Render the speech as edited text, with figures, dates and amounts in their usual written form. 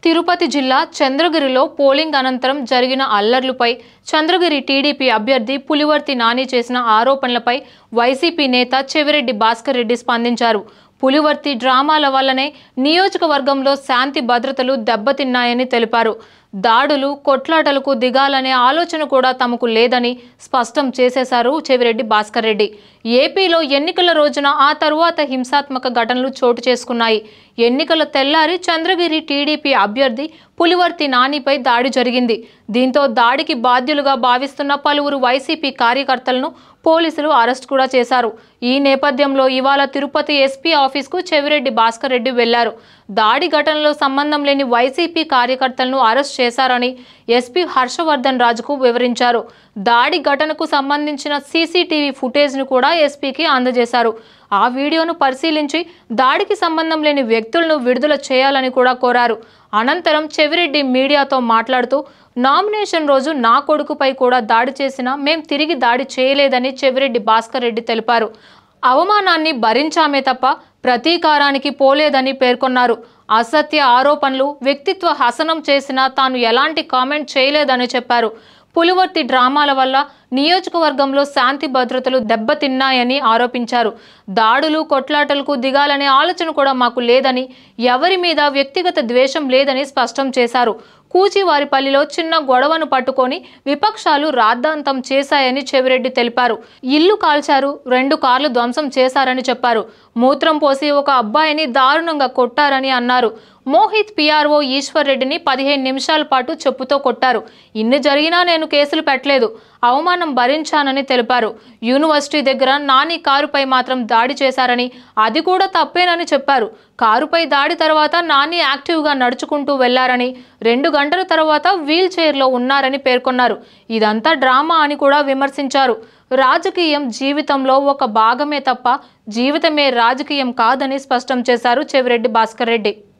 తిరుపతి జిల్లా చంద్రగిరిలో పోలింగ్ అనంతరం జరిగిన అల్లర్లపై చంద్రగిరి టీడీపీ అభ్యర్థి పులివర్తి నాని చేసిన ఆరోపణలపై వైసీపీ నేత చెవిరెడ్డి భాస్కర్ రెడ్డి స్పందించారు. పులివర్తి డ్రామాల వల్లనే నియోజకవర్గంలో శాంతి భద్రతలు దెబ్బతిన్నాయని తెలిపారు. దాడులు కొట్లాటలకు దిగాలనే ఆలోచన కూడా తమకు లేదని స్పష్టం చేసేశారు చెవిరెడ్డి భాస్కర్ రెడ్డి. ఏపీలో ఎన్నికల రోజున ఆ తరువాత హింసాత్మక ఘటనలు చోటు చేసుకున్నాయి. ఎన్నికల తెల్లారి చంద్రగిరి టీడీపీ అభ్యర్థి పులివర్తి నానిపై దాడి జరిగింది. దీంతో దాడికి బాధ్యులుగా భావిస్తున్న పలువురు వైసీపీ కార్యకర్తలను పోలీసులు అరెస్ట్ కూడా చేశారు. ఈ నేపథ్యంలో ఇవాళ తిరుపతి ఎస్పీ ఆఫీస్కు చెవిరెడ్డి భాస్కర్ రెడ్డి వెళ్లారు. దాడి ఘటనలో సంబంధం లేని వైసీపీ కార్యకర్తలను అరెస్ట్ చేశారని ఎస్పీ హర్షవర్ధన్ రాజుకు వివరించారు. దాడి ఘటనకు సంబంధించిన సీసీటీవీ ఫుటేజ్ను కూడా ఎస్పీకి అందజేశారు. ఆ వీడియోను పరిశీలించి దాడికి సంబంధం లేని వ్యక్తులను విడుదల చేయాలని కూడా కోరారు. అనంతరం చెవిరెడ్డి మీడియాతో మాట్లాడుతూ నామినేషన్ రోజు నా కొడుకుపై కూడా దాడి చేసినా మేం తిరిగి దాడి చేయలేదని చెవిరెడ్డి భాస్కర్ రెడ్డి తెలిపారు. అవమానాన్ని భరించామే తప్ప ప్రతీకారానికి పోలేదని పేర్కొన్నారు. అసత్య ఆరోపణలు, వ్యక్తిత్వ హసనం చేసినా తాను ఎలాంటి కామెంట్ చేయలేదని చెప్పారు. పులివర్తి డ్రామాల వల్ల నియోజకవర్గంలో శాంతి భద్రతలు దెబ్బతిన్నాయని ఆరోపించారు. దాడులు కొట్లాటలకు దిగాలనే ఆలోచన కూడా మాకు లేదని, ఎవరి మీద వ్యక్తిగత ద్వేషం లేదని స్పష్టం చేశారు. కూచివారిపల్లిలో చిన్న గొడవను పట్టుకొని విపక్షాలు రాద్ధాంతం చేశాయని చెవిరెడ్డి తెలిపారు. ఇల్లు కాల్చారు, 2 కార్లు ధ్వంసం చేశారని చెప్పారు. మూత్రం పోసి ఒక అబ్బాయిని దారుణంగా కొట్టారని అన్నారు. మోహిత్ పిఆర్ఓ ఈశ్వర్ రెడ్డిని 15 నిమిషాల పాటు చెప్పుతో కొట్టారు. ఇన్ని జరిగినా నేను కేసులు పెట్టలేదు, అవమానం భరించానని తెలిపారు. యూనివర్సిటీ దగ్గర నాని కారుపై మాత్రం దాడి చేశారని, అది కూడా తప్పేనని చెప్పారు. కారుపై దాడి తర్వాత నాని యాక్టివ్గా నడుచుకుంటూ వెళ్లారని, 2 గంటల తర్వాత వీల్ చైర్లో ఉన్నారని పేర్కొన్నారు. ఇదంతా డ్రామా అని కూడా విమర్శించారు. రాజకీయం జీవితంలో ఒక భాగమే తప్ప జీవితమే రాజకీయం కాదని స్పష్టం చేశారు చెవిరెడ్డి భాస్కర్ రెడ్డి.